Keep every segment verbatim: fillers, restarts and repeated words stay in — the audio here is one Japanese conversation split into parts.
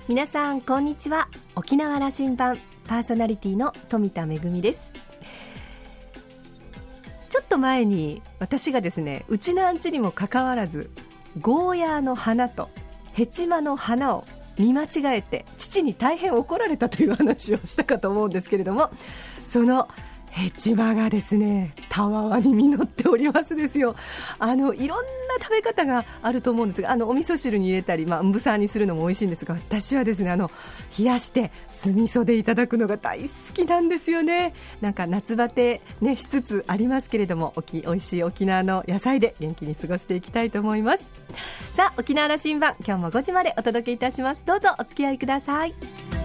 皆さんこんにちは。沖縄羅針盤パーソナリティの富田恵です。ちょっと前に私がですね、うちなんちにもかかわらずゴーヤーの花とヘチマの花を見間違えて父に大変怒られたという話をしたかと思うんですけれども、そのヘチマがですね、たわわに実っておりますですよ。あのいろんな食べ方があると思うんですが、あのお味噌汁に入れたり、まあ、んぶさんにするのも美味しいんですが、私はですね、あの冷やして酢味噌でいただくのが大好きなんですよね。なんか夏バテ、ね、しつつありますけれども、おき美味しい沖縄の野菜で元気に過ごしていきたいと思います。さあ、沖縄羅針盤、今日もごじまでお届けいたします。どうぞお付き合いください。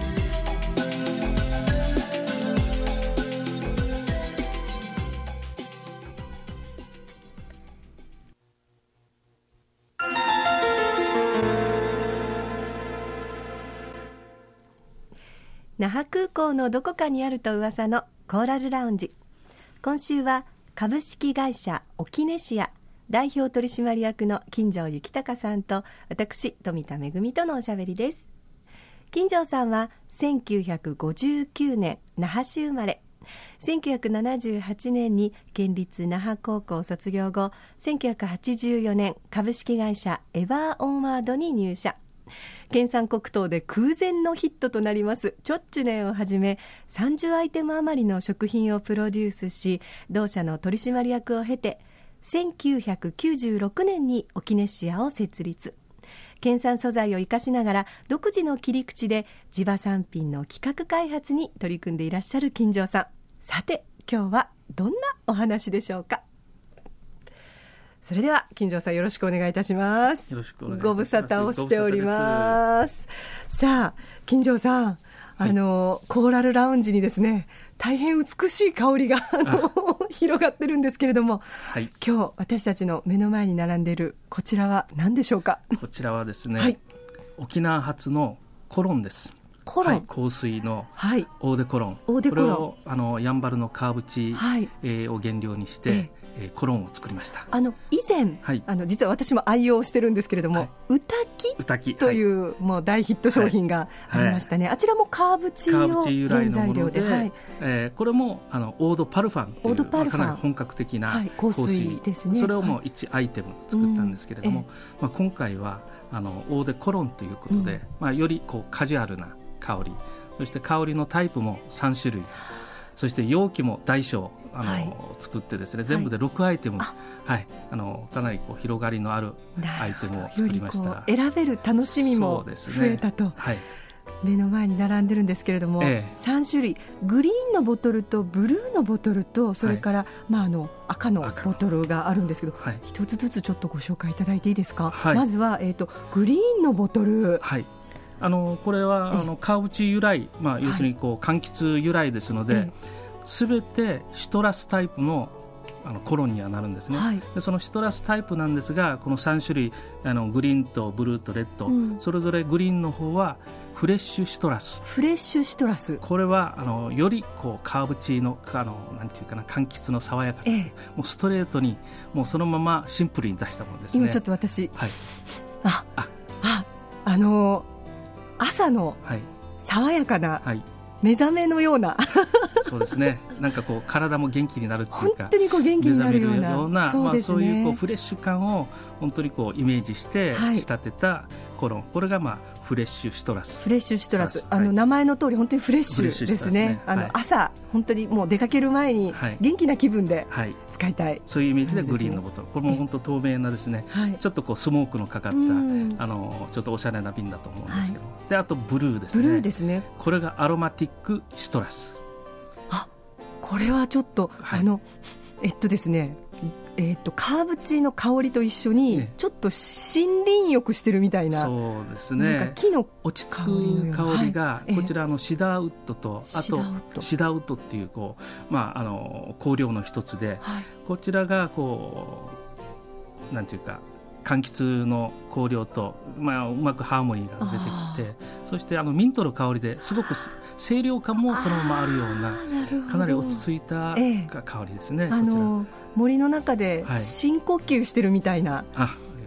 那覇空港のどこかにあると噂のコーラルラウンジ。今週は株式会社オキネシア代表取締役の金城幸隆さんと私富田恵とのおしゃべりです。金城さんはせんきゅうひゃくごじゅうきゅうねん那覇市生まれ、せんきゅうひゃくななじゅうはちねんに県立那覇高校卒業後、せんきゅうひゃくはちじゅうよねん株式会社エバーオンワードに入社。県産黒糖で空前のヒットとなりますチョッチュネンをはじめさんじゅうアイテム余りの食品をプロデュースし、同社の取締役を経てせんきゅうひゃくきゅうじゅうろくねんにオキネシアを設立。県産素材を生かしながら独自の切り口で地場産品の企画開発に取り組んでいらっしゃる金城さん。さて、今日はどんなお話でしょうか。それでは金城さん、よろしくお願いいたします。 よろしくお願いいたします。 ご無沙汰をしております。さあ、金城さん、はい、あのコーラルラウンジにですね、大変美しい香りが広がってるんですけれども、はい、今日私たちの目の前に並んでいるこちらは何でしょうか。 こちらはですね、はい、沖縄発のコロンです。 コロン、はい、 香水のオーデコロン、 オーデコロン、 これをあのやんばるのカーブチ、はいえー、を原料にして、えーえー、コロンを作りました。 あの以前、はい、あの実は私も愛用してるんですけれども、はい、うたきという、はい、もう大ヒット商品がありましたね、はいはい、あちらもカーブチの原材料で、 はい、えー、これもあのオードパルファンという、まあ、かなり本格的な香水、はい、香水ですね。それをもういちアイテム作ったんですけれども、はい、まあ、今回はあのオーデコロンということで、うん、まあ、よりこうカジュアルな香り、そして香りのタイプもさんしゅるい、そして容器も大小あの、はい、作ってですね、全部でろくアイテム、はいはい、あのかなりこう広がりのあるアイテムを作りました。よりこう選べる楽しみも増えたと、ね、はい、目の前に並んでるんですけれども、ええ、さんしゅるい、グリーンのボトルとブルーのボトルと、それから、はい、まあ、あの赤のボトルがあるんですけど、はい、一つずつちょっとご紹介いただいていいですか。はい、まずは、えーと、グリーンのボトル、はい、 あのこれはあのカーブチ由来、まあ、要するにこう柑橘由来ですので、すべ、はい、てシトラスタイプ の, あのコロンにはなるんですね、はい、でそのシトラスタイプなんですが、このさんしゅるい、あのグリーンとブルーとレッド、うん、それぞれグリーンの方はフレッシュシトラス。 フレッシュシトラス、 これはあのよりこうカーブチの、あのなんていうかな、柑橘の爽やかさ、ええ、もうストレートにもうそのままシンプルに出したものですね。 今ちょっと私、はい、ああああの朝の爽やかな目覚めのような、はい、 そうですね、なんかこう体も元気になるっていうか、 本当にこう元気になるような、 そうですね、まあ、そういうこうフレッシュ感を本当にこうイメージして仕立てたコロン、はい、これがまあフレッシュシトラス。 フレッシュシトラス、あの名前の通り本当にフレッシュですね。ね、あの、はい、朝本当にもう出かける前に元気な気分で使いたい、はいはい、 そういうイメージでグリーンのボトル、これも本当透明なですね、はい、ちょっとこうスモークのかかった、あのちょっとおしゃれな瓶だと思うんですけど、はい、であとブルーですね。 ブルーですね。 これがアロマティックシトラス。 あ、これはちょっと、はい、あのえっとですねえー、とカーブチの香りと一緒にちょっと森林浴してるみたいな、 そうですね、 なんか木の落ち着く香りが、はい、こちらのシダーウッドと、えー、あとシダーウッドっていう、こう、まあ、あの香料の一つで、はい、こちらがこうなんていうか柑橘の香料と、まあ、うまくハーモニーが出てきて、そしてあのミントの香りですごく清涼感もそのままあるような、かなり落ち着いた香りですね。 ええ、あの森の中で深呼吸してるみたいな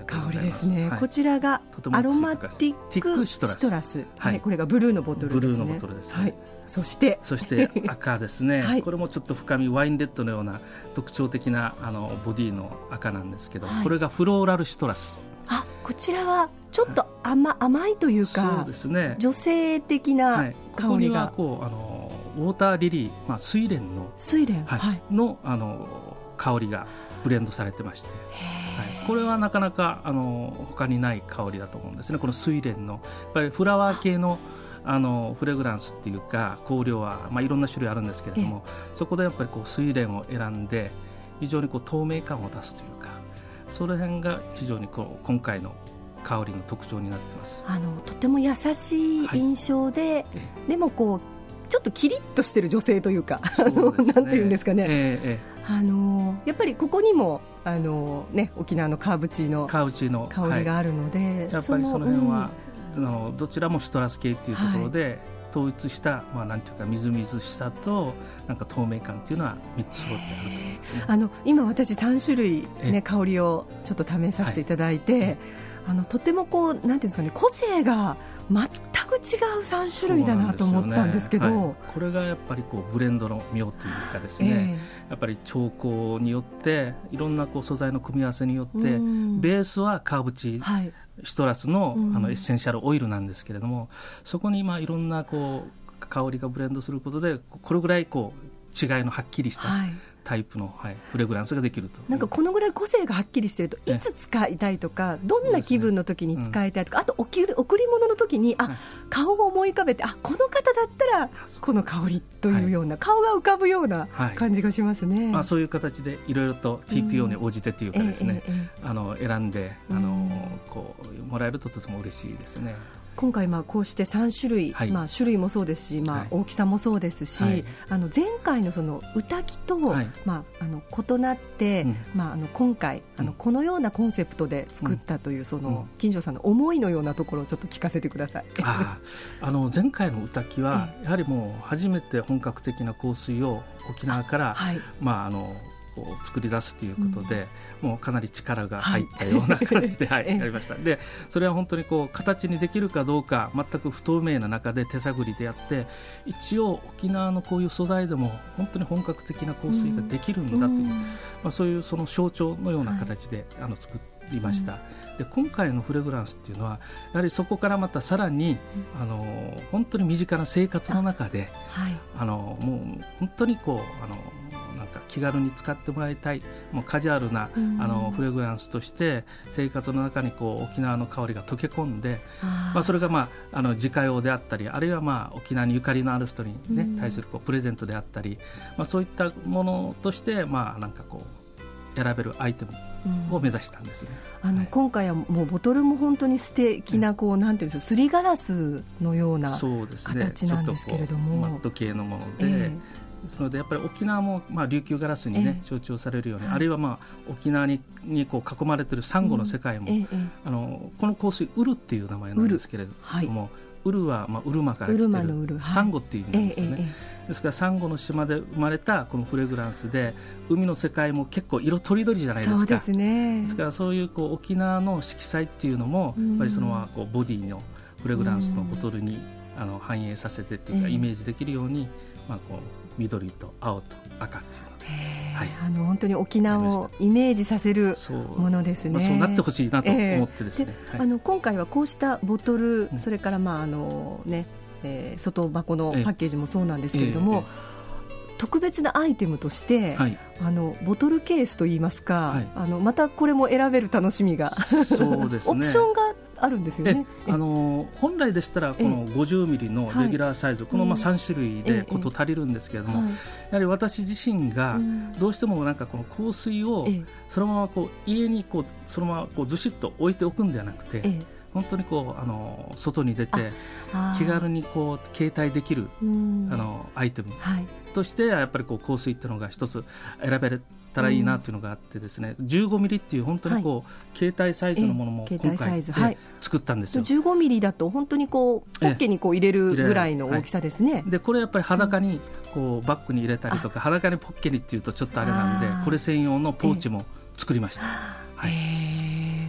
香りですね、はい、こちらがアロマティックシトラス、はいはい、これがブルーのボトルですね。 ブルーのボトルですね、はい、 そしてそして赤ですね、はい、これもちょっと深みワインレッドのような特徴的なあのボディの赤なんですけど、はい、これがフローラルシトラス。 あ、こちらはちょっと 甘,、はい、甘いというか、 そうですね、 女性的な香りが、はい、 ここにはこうあのウォーターリリー、まあ、睡蓮の睡蓮、 はいはい、の, あの香りがブレンドされてまして、はい、これはなかなかあの他にない香りだと思うんですね。この睡蓮のやっぱりフラワー系のあのフレグランスっていうか香料は、まあ、いろんな種類あるんですけれども、そこでやっぱりこう睡蓮を選んで非常にこう透明感を出すというか、その辺が非常にこう今回の香りの特徴になっています。 あのとても優しい印象で、はい、でもこうちょっとキリッとしてる女性というか、う、ね、なんていうんですかね、えーえー、あのやっぱりここにもあの、ね、沖縄のカーブチーの香りがあるので、はい、 やっぱりその辺は、うん、あのどちらもシトラス系っていうところで、はい、統一した、まあ、なんていうかみずみずしさとなんか透明感っていうのはみっつ揃ってあると思いますね。 あの今私さん種類、ね、香りをちょっと試させていただいて、はい、あのとてもこうなんていうんですかね、個性が全く違うさん種類だなと思ったんですけど、 ね、はい、これがやっぱりこうブレンドの妙というかですね、えー、やっぱり調香によっていろんなこう素材の組み合わせによって、ベースはカーブチ、はい、シトラス の, あのエッセンシャルオイルなんですけれども、そこにまあいろんなこう香りがブレンドすることでこれぐらいこう違いのはっきりしたタイプの、はい、フレグランスができると。 なんかこのぐらい個性がはっきりしているといつ使いたいとか、どんな気分の時に使いたいとか、うん、あと贈り物の時にあ、はい、顔を思い浮かべて、あ、この方だったらこの香りというような、はい、顔が浮かぶような感じがしますね、はい、 まあ、そういう形でいろいろと ティーピーオー に応じてというかですね、うん、えええ、あの選んであのこうもらえるととても嬉しいですね。 今回まあこうしてさん種類、はい、まあ、種類もそうですし、まあ、大きさもそうですし、はい、あの前回のその歌木と、はい、まあ、あの異なって、うん、まあ、あの今回あのこのようなコンセプトで作ったという、その金城さんの思いのようなところをちょっと聞かせてください。 ああの前回の歌木はやはりもう初めて本格的な香水を沖縄から、はい、まああの作り出すということで、うん、もうかなり力が入ったような感じで、はいはい、やりました。でそれは本当にこう形にできるかどうか全く不透明な中で手探りでやって、一応沖縄のこういう素材でも本当に本格的な香水ができるんだという、うん、まあ、そういうその象徴のような形で、はい、あの作りました、うん、で今回のフレグランスっていうのはやはりそこからまたさらに、うん、あの本当に身近な生活の中で、はい、あのもう本当にこうあのなんか気軽に使ってもらいたい、もうカジュアルな、うん、あのフレグランスとして生活の中にこう沖縄の香りが溶け込んで、あ、まあ、それが、まあ、あの自家用であったり、あるいは、まあ、沖縄にゆかりのある人に、ね、うん、対するこうプレゼントであったり、まあ、そういったものとして、まあ、なんかこう選べるアイテムを目指したんですね、 うん、あの、はい、今回はもうボトルも本当に素敵なこう、うん、なんていうんですか、すりガラスのような形なんですけれども、 ね、マット系のもので、えーですのでやっぱり沖縄も、まあ、琉球ガラスに、ね、象徴されるように、えー、あるいは、まあ、沖縄に、にこう囲まれているサンゴの世界も、うん、えー、あのこの香水ウルっていう名前なんですけれども、はい、ウルは、まあ、ウルマから来ているサンゴっていう意味なんですよね、えー、ですからサンゴの島で生まれたこのフレグランスで、海の世界も結構色とりどりじゃないですか。 そうですね。 ですからそういうこう沖縄の色彩っていうのも、うん、やっぱりそのこうボディのフレグランスのボトルに、うん、あの反映させてっていうか、イメージできるように、まあ、こう緑と青と赤っていうので、はい、 あの本当に沖縄をイメージさせるものですね。 そう、まあ、そうなってほしいなと思ってですね、 えーで、はい、あの今回はこうしたボトル、うん、それからまああの、ねえー、外箱のパッケージもそうなんですけれども、えーえー、特別なアイテムとして、はい、あのボトルケースといいますか、はい、あのまたこれも選べる楽しみがそうです、ね、 オプションがあるんですよね。 あの本来でしたらこのごじゅうミリのレギュラーサイズ、このまあさん種類でこと足りるんですけれども、やはり私自身がどうしてもなんかこの香水をそのままこう家にこうそのままこうずしっと置いておくんではなくて、本当にこうあの外に出て気軽にこう携帯できるあのアイテムとしてやっぱりこう香水っていうのが一つ選べたらいいなというのがあってですね、うん、じゅうごミリっていう本当にこう、はい、携帯サイズのものも今回で作ったんですよ。 じゅうごミリだと本当にこうポッケにこう入れるぐらいの大きさですね。 はい、でこれやっぱり裸にこうバッグに入れたりとか、裸にポッケにっていうとちょっとあれなんで、これ専用のポーチも作りました。 はい、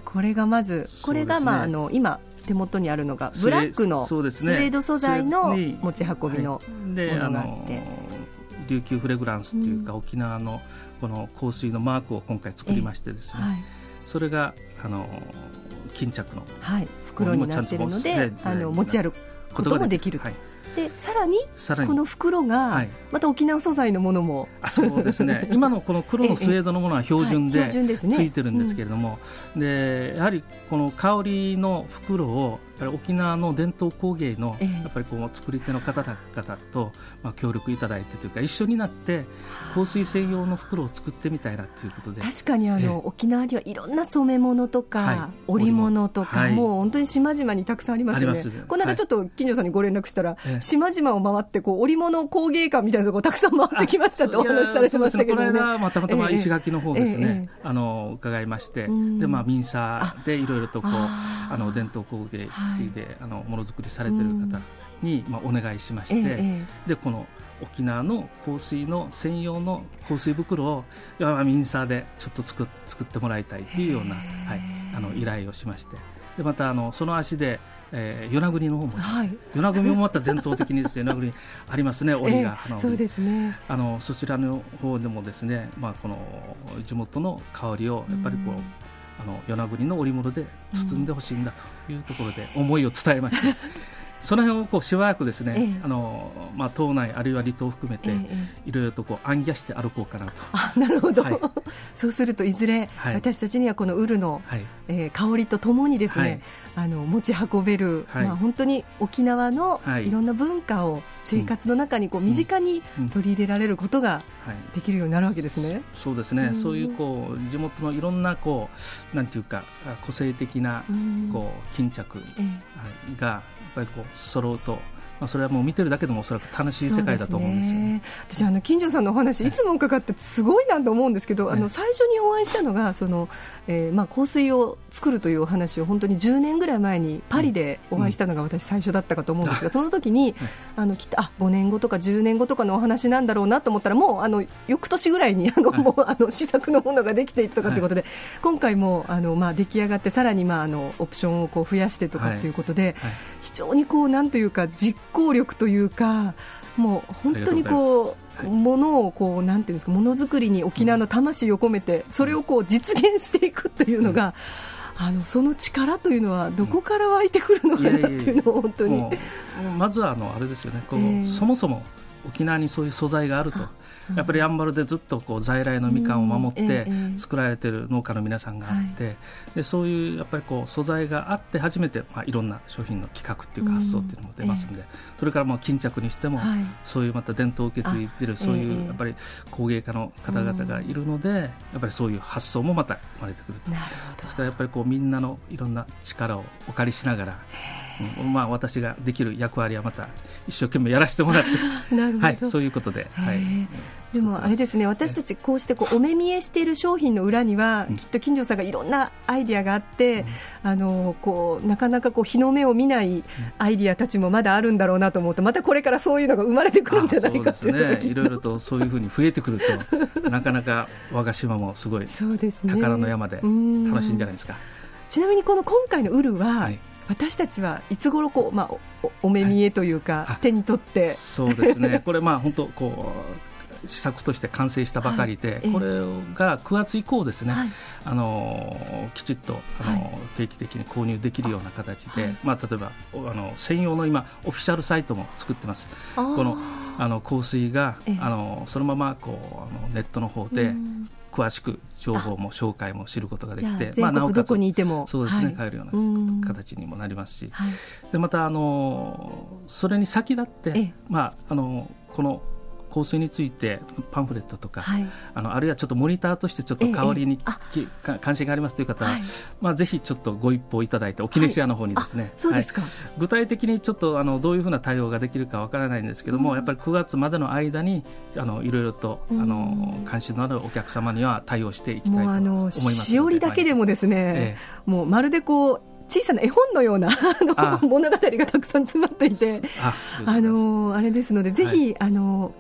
これがまずこれが、まあ、あの今手元にあるのがブラックのスウェード素材の持ち運びのものがあって、 琉球フレグランスというか、うん、沖縄のこの香水のマークを今回作りましてですね、はい、それがあの巾着の、 はい、袋になっているので、あの持ち歩くこともできると、はい、でさらにこの袋がまた沖縄素材のものも、はい、 あそうですね今のこの黒のスウェードのものは標準でついてるんですけれども、でやはりこの香りの袋を沖縄の伝統工芸のやっぱりこう作り手の方々とまあ協力いただいてというか、一緒になって香水専用の袋を作ってみたいなということで、 確かにあの沖縄にはいろんな染め物とか、はい、織物とか、はい、もう本当に島々にたくさんありますよね。この間ちょっと金城さんにご連絡したら、はい、島々を回ってこう織物工芸館みたいなところたくさん回ってきましたとお話しされてましたけどね。 この間、まあ、たまたま石垣の方ですね、えーえー、あの伺いまして、で、まあ、民差でいろいろとこうああの伝統工芸で、はい、あのものづくりされている方に、まあ、お願いしまして、えー、でこの沖縄の香水の専用の香水袋を民差でちょっと 作, 作ってもらいたいというような、はい、あの依頼をしまして、でまたあのその足でえー、与那国の方も、はい、与那国もまた伝統的にですね与那国ありますね、織が、 えー、そうですね、 あのそちらの方でもですね、まあ、この地元の香りをやっぱりこう、うん、あの与那国の織物で包んでほしいんだというところで思いを伝えまして、うんその辺をこうしばらくですね、ええあのまあ、島内あるいは離島を含めて、ええ、いろいろとこう暗記して歩こうかなと。 あ、なるほど、はい、そうするといずれ、はい、私たちにはこのウルの、はいえー、香りとともにですね、はい、あの持ち運べる、はいまあ、本当に沖縄のいろんな文化を生活の中にこう身近に取り入れられることができるようになるわけですね。 うんうんはい、そうですね、うん、そういうこう地元のいろんなこうなんていうか個性的なこう巾着がやっぱりこう揃うと、まあ、それはもう見てるだけでもおそらく楽しい世界だと思うんですよね。 私あの金城さんのお話いつも伺ってすごいなと思うんですけど、はい、あの最初にお会いしたのがその、えーまあ、香水を作るというお話を本当にじゅうねんぐらい前にパリでお会いしたのが私最初だったかと思うんですが、うん、その時に、はい、あのきっとあごねんごとかじゅうねんごとかのお話なんだろうなと思ったらもうあの翌年ぐらいにあの、はい、もうあの試作のものができていたとかということで、はい、今回もあの、まあ、出来上がってさらに、まあ、あのオプションをこう増やしてとかということで、はいはい、非常にこうなんというか実行力というかもう本当にこうものをこうなんていうんですかものづくりに沖縄の魂を込めてそれをこう実現していくというのが、うん、あのその力というのはどこから湧いてくるのかなというのを本当にまずはあのあれですよねこう、えー、そもそも沖縄にそういう素材があるとやっぱりやんばるでずっとこう在来のみかんを守って作られている農家の皆さんがあって、うんええ、でそういうやっぱりこう素材があって初めて、まあ、いろんな商品の企画っていうか発想っていうのも出ますので、うんええ、それからまあ巾着にしても、はい、そういうまた伝統を受け継いでいるそういうやっぱり工芸家の方々がいるので、うん、やっぱりそういう発想もまた生まれてくると。 なるほど。 ですからやっぱりこうみんなのいろんな力をお借りしながらうんまあ、私ができる役割はまた一生懸命やらせてもらってなるほど、 はい、そういうことで、はい、 でもあれですね私たちこうしてこうお目見えしている商品の裏には、うん、きっと金城さんがいろんなアイディアがあって、うん、あのこうなかなかこう日の目を見ないアイディアたちもまだあるんだろうなと思うとまたこれからそういうのが生まれてくるんじゃないかというのが、 ね、いろいろとそういうふうに増えてくるとなかなか我が島もすごいそうです、ね、 宝の山で楽しいんじゃないですか。 ちなみにこの今回のウルは、はい私たちはいつ頃こう、まあ、お, お目見えというか、はい、手に取ってそうですねこれまあ本当こう試作として完成したばかりで、はい、これがくがつ以降ですね、はい、あのきちっとあの、はい、定期的に購入できるような形で、はいまあ、例えばあの専用の今オフィシャルサイトも作ってます。このあの香水があのそのままこうあのネットの方で詳しく情報も紹介も知ることができて、 全国どこにいてもそうですね、はい、買えるような形にもなりますし、はい、でまたあのそれに先立って、まあ、あのこの香水についてパンフレットとか、はい、あのあるいはちょっとモニターとしてちょっと香りに、ええ、関心がありますという方は、はいまあ、ぜひちょっとご一報いただいて沖根市屋の方にですね、はい、 そうですか、 はい、具体的にちょっとあのどういうふうな対応ができるかわからないんですけども、うん、やっぱりくがつまでの間にあのいろいろと、うん、あの関心のあるお客様には対応していきたいと思いますので、 しおりだけでもですね、はいええ、もうまるでこう小さな絵本のようなあのあ物語がたくさん詰まっていて あ, あのあれですのでぜひ、はい、あのまあ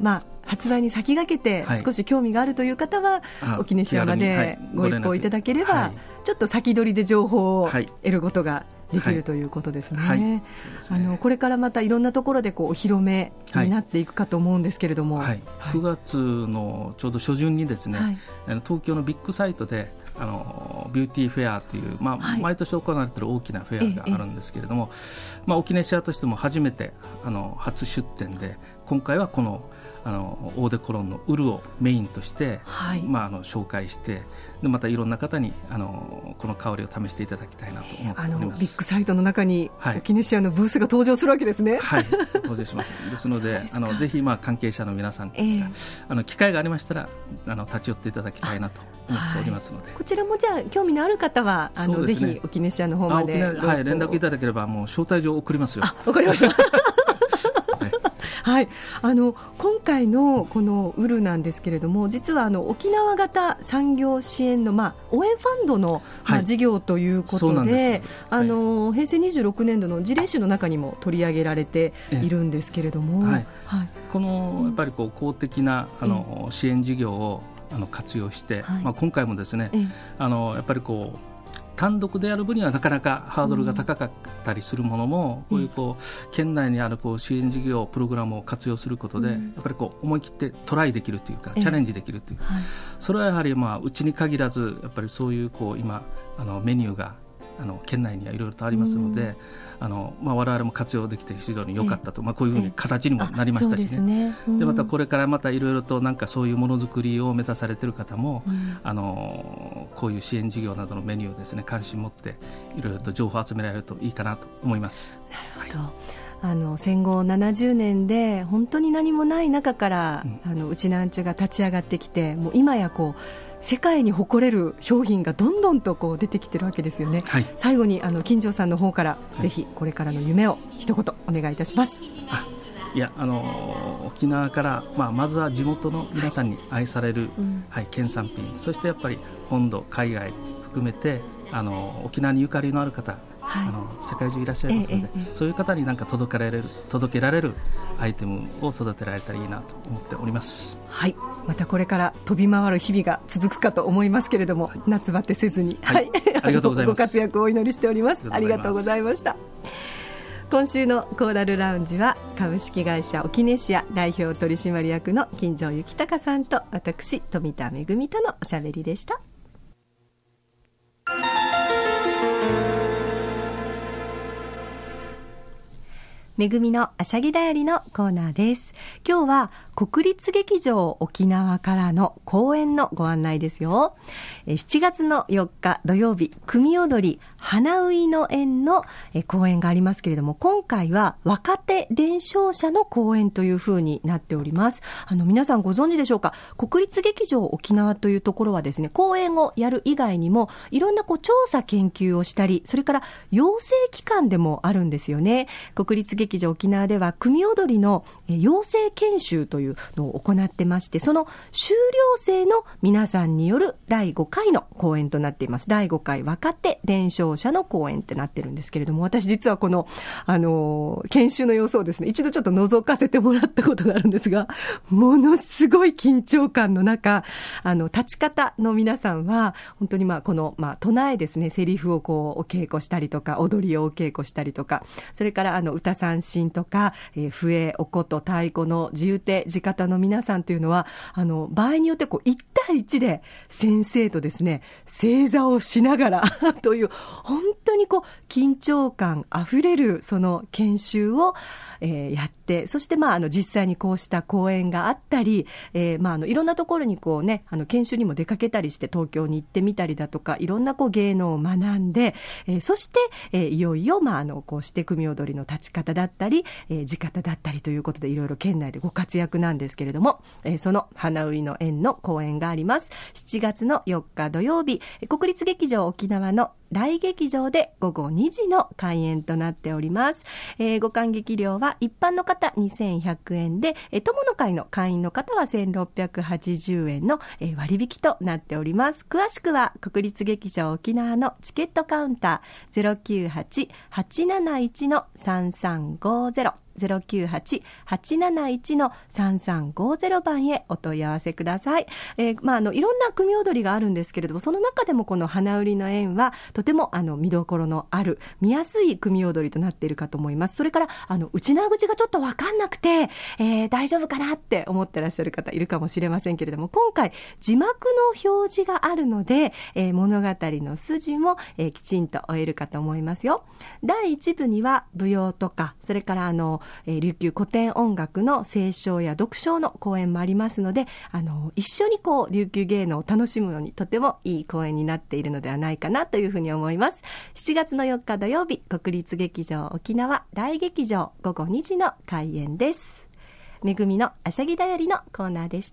発売に先駆けて少し興味があるという方は、はい、沖根市までご一報いただければ、はい、ちょっと先取りで情報を得ることができるということですね。はいはい、あのこれからまたいろんなところでこうお披露目になっていくかと思うんですけれども、 はいはい、くがつのちょうど初旬にですね、はい、東京のビッグサイトであのビューティーフェアという、まあはい、毎年行われている大きなフェアがあるんですけれども、ええまあ、沖根市としても初めてあの初出展で、今回はこのあのオーデコロンのウルをメインとして、はいまあ、あの紹介して、でまたいろんな方にあのこの香りを試していただきたいなと思っております。あのビッグサイトの中に、はい、沖根市のブースが登場するわけですね。 はい、登場します。ですのであのぜひ、まあ、関係者の皆さん、えー、あの機会がありましたらあの立ち寄っていただきたいなと思っておりますので、 はい、こちらもじゃあ興味のある方はあの、ね、ぜひ沖根市の方まで、 はい、連絡いただければもう招待状を送りますよ。 あ、わかりましたはい、あの今回のこのウルなんですけれども、実はあの沖縄型産業支援の、まあ、応援ファンドの、まあはい、事業ということで、あの、はい、平成にじゅうろくねん度の事例集の中にも取り上げられているんですけれども、はいはい、このやっぱりこう公的なあの支援事業をあの活用して、はいまあ、今回もですね、あのやっぱりこう単独でやる分にはなかなかハードルが高かったりするものも、うん、こういうこう県内にあるこう支援事業プログラムを活用することで、うん、やっぱりこう思い切ってトライできるというかチャレンジできるというか、はい、それはやはりまあうちに限らずやっぱりそういうこう今あのメニューがあの県内にはいろいろとありますので、うんあのまあ、我々も活用できて非常に良かったと、まあ、こういうふうに形にもなりましたし ね, で, ね、うん、でまたこれからまたいろいろとなんかそういうものづくりを目指されている方も、うん、あのこういう支援事業などのメニューをですね関心を持っていろいろと情報を集められるといいかなと思います。 なるほど、はいあの戦後ななじゅうねんで本当に何もない中から、うん、あのうちなんちゅが立ち上がってきて、もう今やこう世界に誇れる商品がどんどんとこう出てきてるわけですよね。はい、最後にあの金城さんの方から、はい、ぜひこれからの夢を一言お願いいたします。 あいやあの沖縄から、まあ、まずは地元の皆さんに愛される、はいはい、県産品、そしてやっぱり本土海外含めてあの沖縄にゆかりのある方、はい、あの世界中いらっしゃいますので、ええええ、そういう方になんか届けられる届けられるアイテムを育てられたらいいなと思っております。 はい、またこれから飛び回る日々が続くかと思いますけれども、はい、夏バテせずに、はい、 ありがとうございます。 ご活躍をお祈りしております。ありがとうございました。今週のコーラルラウンジは株式会社沖根シア代表取締役の金城幸隆さんと私富田恵とのおしゃべりでした。めぐみのあしゃぎだよりのコーナーです。今日は国立劇場沖縄からの公演のご案内ですよ。しちがつのよっか土曜日、組踊り花ういの園の公演がありますけれども、今回は若手伝承者の公演という風になっております。あの皆さんご存知でしょうか。国立劇場沖縄というところはですね、公演をやる以外にもいろんなこう調査研究をしたり、それから養成機関でもあるんですよね。国立劇場沖縄では組踊りの養成研修というのを行ってまして、その修了生の皆さんによるだいごかいの公演となっています。だいごかい若手伝承者の公演ってなってるんですけれども、私実はこの、あのー、研修の様子をですね、一度ちょっと覗かせてもらったことがあるんですが、ものすごい緊張感の中、あの立ち方の皆さんは本当にまあこの、まあ、唱えですね、セリフをこうお稽古したりとか、踊りをお稽古したりとか、それからあの歌三振とか、えー、笛、お琴、太鼓の地打て、地方の皆さんというのは、あの場合によってこういちたいいちで先生とですね、正座をしながらという本当にこう緊張感あふれるその研修を、えー、やって、そしてまああの実際にこうした講演があったり、えー、まああのいろんなところにこうね、あの研修にも出かけたりして東京に行ってみたりだとか、いろんなこう芸能を学んで、えー、そして、えー、いよいよまああのこうして組踊りの立ち方だったり、えー、地方だったりということでいろいろ県内でご活躍なんですけれども、えー、その花ういの園の講演があります。しちがつのよっか土曜日、国立劇場沖縄の大劇場でごごにじの開演となっております。えー、ご観劇料は一般の方にせんひゃくえんで、えー、友の会の会員の方はせんろっぴゃくはちじゅうえんの、えー、割引となっております。詳しくは国立劇場沖縄のチケットカウンター ゼロきゅうはち はちなないち さんさんごゼロゼロきゅうはち はちなないち のさんさんごゼロ 番へお問い合わせください。えーまあ、あのいろんな組踊りがあるんですけれども、その中でもこの花売りの縁はとてもあの見どころのある見やすい組踊りとなっているかと思います。それからあの内縄口がちょっと分かんなくて、えー、大丈夫かなって思ってらっしゃる方いるかもしれませんけれども、今回字幕の表示があるので、えー、物語の筋も、えー、きちんと追えるかと思いますよ。だいいち部には舞踊とか、それからあの、えー、琉球古典音楽の清唱や読唱の公演もありますので、あの一緒にこう琉球芸能を楽しむのにとてもいい公演になっているのではないかなというふうに思います。しちがつのよっか土曜日、国立劇場沖縄大劇場ごごにじの開演です。めぐみのあしゃぎだよりのコーナーでした。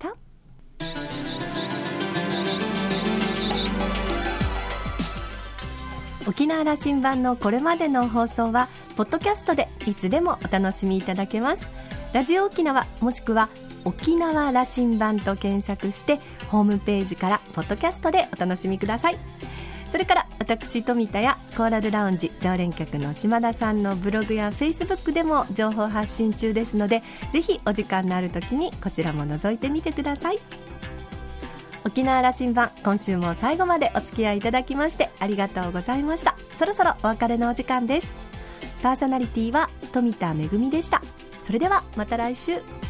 沖縄羅針盤のこれまでの放送はポッドキャストでいつでもお楽しみいただけます。ラジオ沖縄もしくは沖縄羅針盤と検索してホームページからポッドキャストでお楽しみください。それから私富田やコーラルラウンジ常連客の島田さんのブログやフェイスブックでも情報発信中ですので、ぜひお時間のある時にこちらも覗いてみてください。沖縄羅針盤、今週も最後までお付き合いいただきましてありがとうございました。そろそろお別れのお時間です。パーソナリティは富田恵でした。それではまた来週。